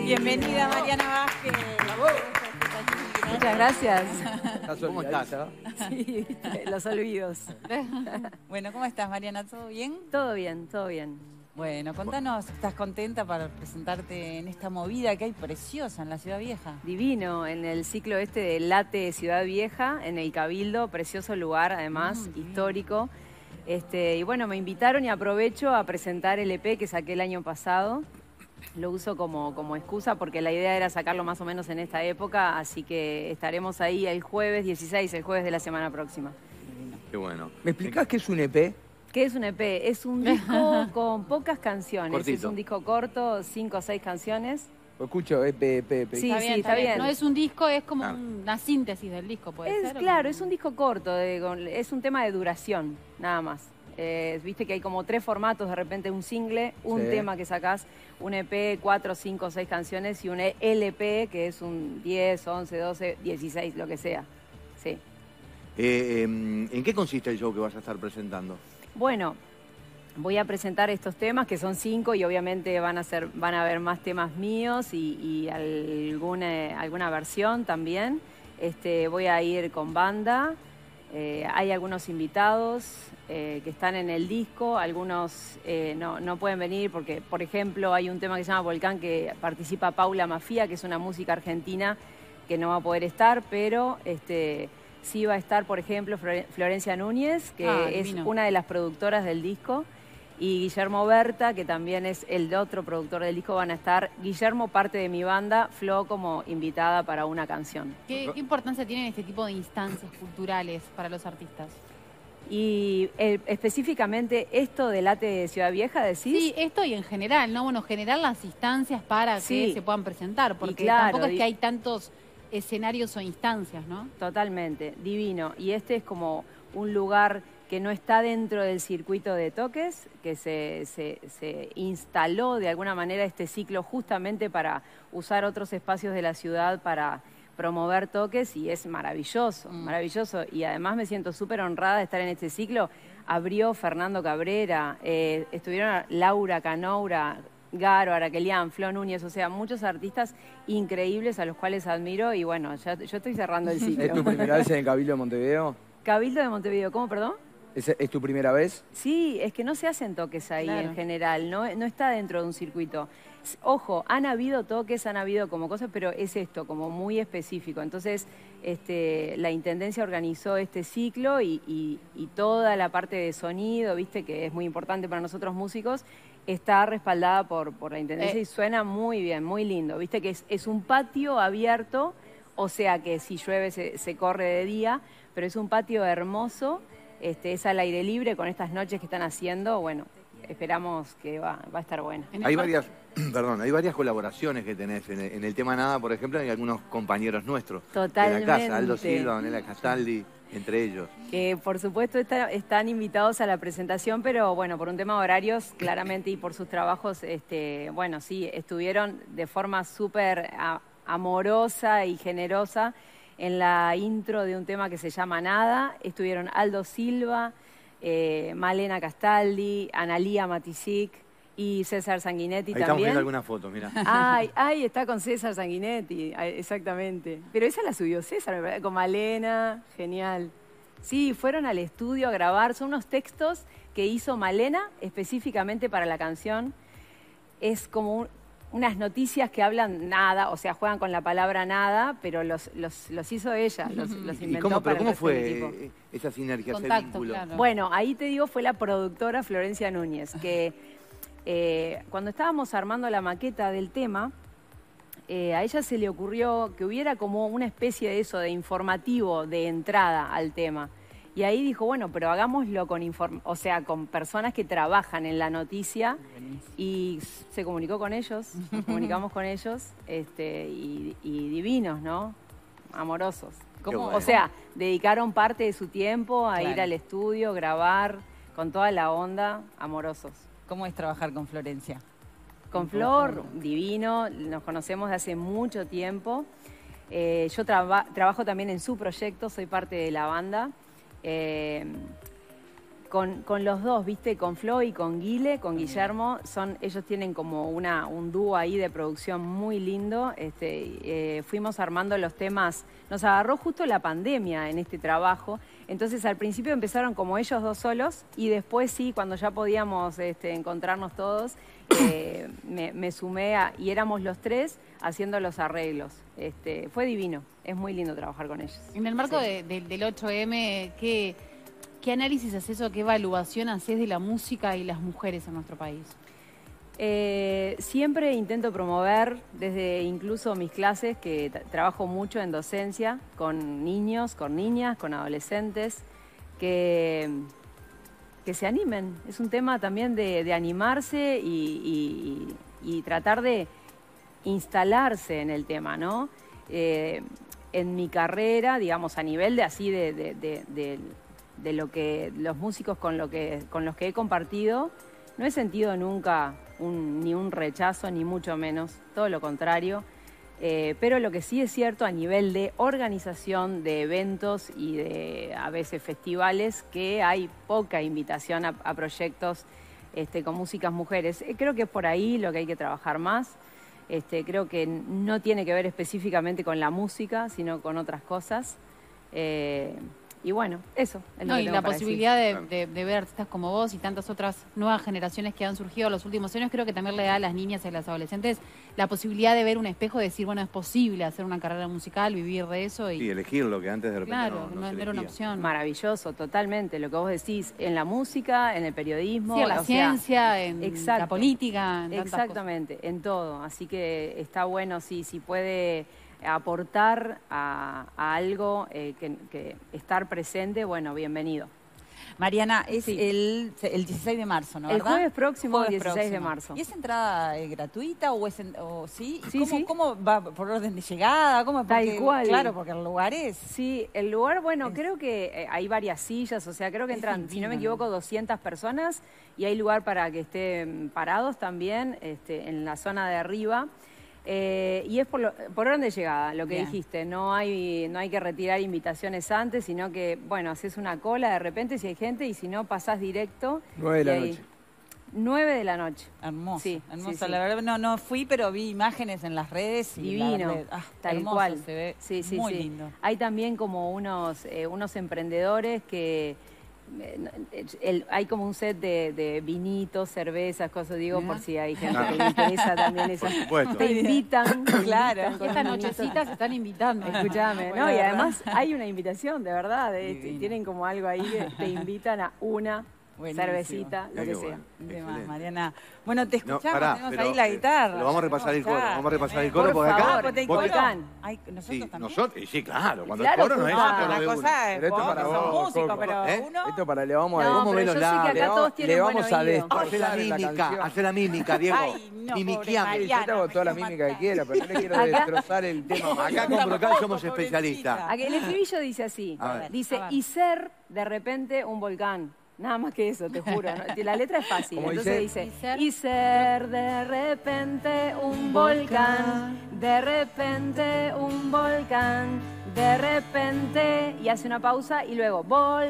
Bienvenida, Mariana Vázquez. Muchas gracias. ¿Cómo estás? Sí, los olvidos. Bueno, ¿cómo estás, Mariana? ¿Todo bien? Todo bien, todo bien. Bueno, contanos, ¿estás contenta para presentarte en esta movida que hay preciosa en la Ciudad Vieja? Divino, en el ciclo este de Late Ciudad Vieja, en el Cabildo, precioso lugar, además, histórico. Y bueno, me invitaron y aprovecho a presentar el EP que saqué el año pasado. Lo uso como excusa porque la idea era sacarlo más o menos en esta época, así que estaremos ahí el jueves 16, el jueves de la semana próxima. Qué bueno. ¿Me explicás qué es un EP? ¿Qué es un EP? Es un disco con pocas canciones. Cortito. Es un disco corto, 5 o 6 canciones. Lo escucho, EP. Sí, está bien. No es un disco, es como una síntesis del disco, puede ser. Claro, es un disco corto, es un tema de duración, nada más. Viste que hay como 3 formatos, de repente un single, un tema que sacás, un EP, 4, 5, 6 canciones y un LP que es un 10, 11, 12, 16, lo que sea. Sí. ¿En qué consiste el show que vas a estar presentando? Bueno, voy a presentar estos temas que son 5 y obviamente van a haber más temas míos y alguna versión también. Voy a ir con banda. Hay algunos invitados que están en el disco, algunos no pueden venir porque, por ejemplo, hay un tema que se llama Volcán que participa Paula Mafia, que es una música argentina que no va a poder estar, pero sí va a estar, por ejemplo, Florencia Núñez, que es una de las productoras del disco, y Guillermo Berta, que también es el otro productor del disco, van a estar. Guillermo, parte de mi banda, Flo como invitada para una canción. ¿Qué importancia tienen este tipo de instancias culturales para los artistas? Y específicamente esto de Late de Ciudad Vieja, ¿decís? Sí, esto y en general, ¿no? Bueno, generar las instancias para que se puedan presentar, porque tampoco es que hay tantos escenarios o instancias, ¿no? Totalmente, divino. Y este es como un lugar que no está dentro del circuito de toques, que se instaló de alguna manera este ciclo justamente para usar otros espacios de la ciudad para promover toques, y es maravilloso, maravilloso. Y además me siento súper honrada de estar en este ciclo. Abrió Fernando Cabrera, estuvieron Laura Canoura, Garo, Araquelián, Flo Núñez, o sea, muchos artistas increíbles a los cuales admiro y bueno, yo estoy cerrando el ciclo. ¿Es tu primera vez en el Cabildo de Montevideo? Cabildo de Montevideo, ¿cómo, perdón? ¿Es tu primera vez? Sí, es que no se hacen toques ahí en general, no está dentro de un circuito. Ojo, han habido toques, han habido como cosas, pero es esto, como muy específico. Entonces, la Intendencia organizó este ciclo y toda la parte de sonido, viste, que es muy importante para nosotros músicos, está respaldada por la Intendencia y suena muy bien, muy lindo. Viste que es un patio abierto, o sea que si llueve se corre de día, pero es un patio hermoso. Es al aire libre con estas noches que están haciendo, bueno, esperamos que va a estar buena. Hay varias colaboraciones que tenés en el tema Nada, por ejemplo, hay algunos compañeros nuestros. Totalmente. De la casa, Aldo Silva, Donela Castaldi, entre ellos. Que por supuesto están invitados a la presentación, pero bueno, por un tema de horarios, claramente, y por sus trabajos, bueno, sí, estuvieron de forma súper amorosa y generosa. En la intro de un tema que se llama Nada, estuvieron Aldo Silva, Malena Castaldi, Analía Matisic y César Sanguinetti también. Estamos viendo algunas fotos, mira. Ay, está con César Sanguinetti, exactamente. Pero esa la subió César, me parece, con Malena, genial. Sí, fueron al estudio a grabar, son unos textos que hizo Malena específicamente para la canción. Es como unas noticias que hablan nada, o sea, juegan con la palabra nada, pero los hizo ella, los inventó. ¿Pero cómo fue esa sinergia, ese vínculo? Claro. Bueno, ahí te digo, fue la productora Florencia Núñez, que cuando estábamos armando la maqueta del tema, a ella se le ocurrió que hubiera como una especie de eso, de informativo, de entrada al tema. Y ahí dijo, bueno, pero hagámoslo con personas que trabajan en la noticia. Y se comunicó con ellos, nos comunicamos con ellos, y divinos, ¿no? Amorosos. Bueno. O sea, dedicaron parte de su tiempo a ir al estudio, grabar, con toda la onda, amorosos. ¿Cómo es trabajar con Florencia? Con Flor, divino, nos conocemos de hace mucho tiempo. Yo trabajo también en su proyecto, soy parte de la banda. con los dos, ¿viste? Con Flo y con Guile, con Guillermo, ellos tienen como un dúo ahí de producción muy lindo. Fuimos armando los temas, nos agarró justo la pandemia en este trabajo, entonces al principio empezaron como ellos dos solos y después sí, cuando ya podíamos encontrarnos todos, me sumé y éramos los tres haciendo los arreglos. Fue divino, es muy lindo trabajar con ellos. En el marco del 8M, ¿qué análisis haces o qué evaluación haces de la música y las mujeres en nuestro país? Siempre intento promover, desde incluso mis clases, que trabajo mucho en docencia, con niños, con niñas, con adolescentes, que se animen. Es un tema también de animarse y tratar de instalarse en el tema, ¿no? En mi carrera, digamos, a nivel de lo que los músicos con los que he compartido, no he sentido nunca ni un rechazo, ni mucho menos, todo lo contrario. Pero lo que sí es cierto a nivel de organización de eventos y de a veces festivales, que hay poca invitación a proyectos con músicas mujeres. Creo que es por ahí lo que hay que trabajar más. Creo que no tiene que ver específicamente con la música, sino con otras cosas. Y bueno, eso es lo que y tengo la para posibilidad decir. de ver artistas como vos y tantas otras nuevas generaciones que han surgido en los últimos años, creo que también le da a las niñas y a las adolescentes la posibilidad de ver un espejo y decir, bueno, es posible hacer una carrera musical, vivir de eso. Y elegir lo que antes de repente claro, no se era una elegía. opción. Maravilloso, totalmente. Lo que vos decís, en la música, en el periodismo. Sí, en la ciencia, en exacto, la política, en tantas exactamente, cosas. En todo. Así que está bueno, sí, si puede aportar a algo, que estar presente, bueno, bienvenido. Mariana, es el 16 de marzo, ¿no? El ¿verdad? jueves próximo, Jueves 16 de próximo. marzo. ¿Y es entrada gratuita o sí? Sí, sí. ¿Cómo va? ¿Por orden de llegada? ¿Cómo? Tal cual. Claro, porque el lugar es... Sí, el lugar, bueno, creo que hay varias sillas, o sea, creo que entran, si no me equivoco, 200 personas y hay lugar para que estén parados también en la zona de arriba. Y es por orden de llegada, lo que dijiste, no hay que retirar invitaciones antes, sino que, bueno, haces una cola de repente si hay gente y si no, pasás directo. 9 de la noche. 9 de la noche. Hermoso, sí, hermoso. Sí, la verdad, no fui, pero vi imágenes en las redes. Y divino, tal hermoso, cual. Se ve sí, muy lindo. Hay también como unos emprendedores que... hay como un set de vinitos, cervezas, cosas, digo, por si hay gente que le interesa también esas. Te invitan. Claro. Esta nochecita se están invitando. Escúchame, ¿no? Y además hay una invitación, de verdad. Tienen como algo ahí que te invitan a una cervecita, lo que sea. Mariana. Bueno, te escuchamos, tenemos ahí pero, la guitarra. Pero vamos a repasar el coro, vamos a repasar el Por coro, porque favor, acá... Volcán. ¿Nosotros Sí, también? nosotros, sí, claro, cuando Claro, el coro no es el coro la de uno. cosa es Pero esto para son vos, músicos, Coco. pero ¿Eh? uno... Esto para le vamos a No, Vamos a ver pero los yo sé que labios. acá todos tienen Le buen vamos a oído. Hace la mímica, hace la mímica, Diego. Ay, no, Mimiquiame. pobre Yo te hago toda la mímica que quiera, pero no le quiero destrozar el tema. Acá con Brocal somos especialistas. El estribillo dice así, A ver. dice, y ser de repente un volcán. Nada más que eso, te juro. ¿No? La letra es fácil. ¿Cómo Entonces dice? dice, y ser de repente un volcán, de repente un volcán, de repente, y hace una pausa y luego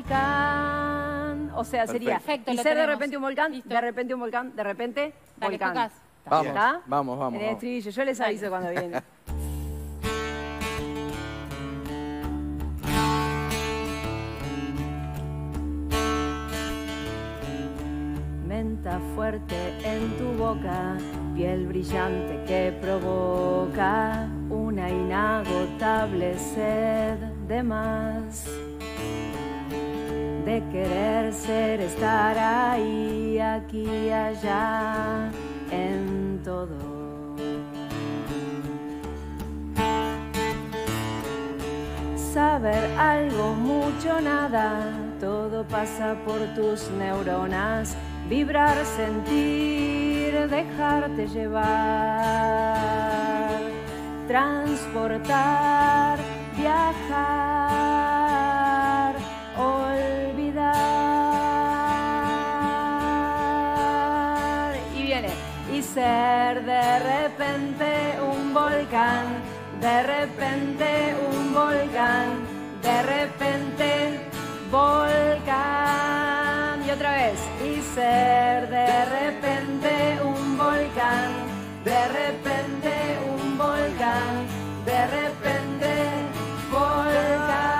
volcán. O sea, sería, Perfecto, y lo ser de tenemos. repente un volcán, Listo. de repente un volcán, de repente Dale, volcán. Cocas. Vamos, ¿Está? vamos. En el estribillo, yo les aviso cuando viene. Menta fuerte en tu boca, piel brillante que provoca una inagotable sed de más. De querer ser, estar ahí, aquí y allá, en todo. Saber algo, mucho, nada, todo pasa por tus neuronas. Vibrar, sentir, dejarte llevar, transportar, viajar, olvidar. Y viene, y ser de repente un volcán, de repente un volcán, de repente volcán. Y ser de repente un volcán, de repente un volcán, de repente volcán.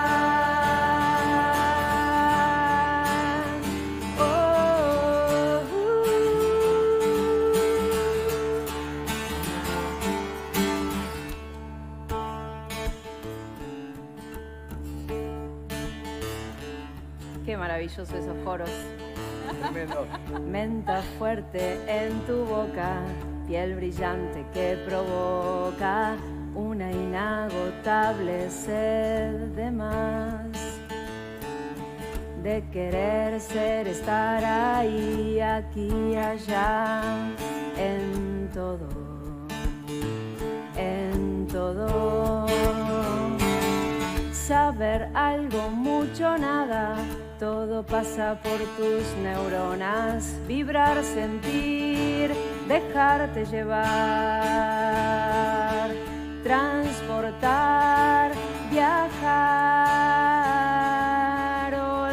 Qué maravillosos esos coros. Tremendo. Menta fuerte en tu boca, piel brillante que provoca una inagotable sed de más. De querer ser, estar ahí, aquí y allá, en todo, en todo. Saber algo, mucho, nada, todo pasa por tus neuronas. Vibrar, sentir, dejarte llevar, transportar, viajar,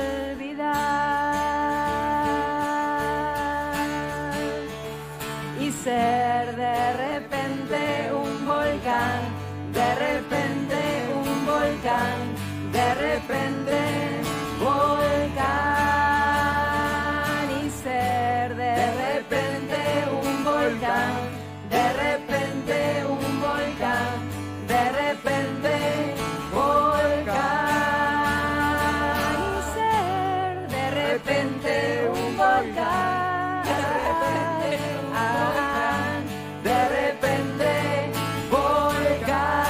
olvidar y ser de repente un volcán, de repente un volcán, de repente volcán y ser de repente un volcán, de repente un volcán, de repente volcán y ser de repente un volcán, de repente un volcán, de repente volcán.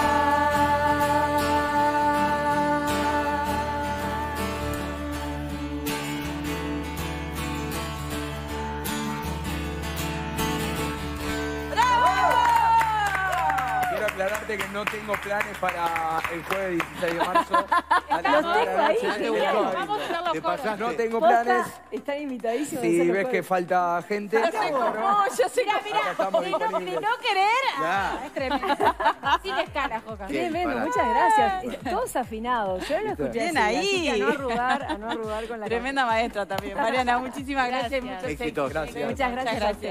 Quiero aclararte que no tengo planes para el jueves 16 de marzo. Los tengo ahí, genial. Vamos a hacer los Te coros. pasaste. No tengo Posta, planes. están invitadísimos. a Si hacer los ves que coros. falta gente, No, yo sé acá estamos De disponibles. no querer, Ya. es tremendo. Sin escala, Joca. Bien, Tremendo, para. muchas gracias. Todos afinados. Yo lo escuché Bien así, ahí. así que a no arrugar con la Tremenda maestra también. Mariana, muchísimas gracias. y Gracias. muchos Éxitos. éxitos. Gracias. Muchas gracias a ustedes.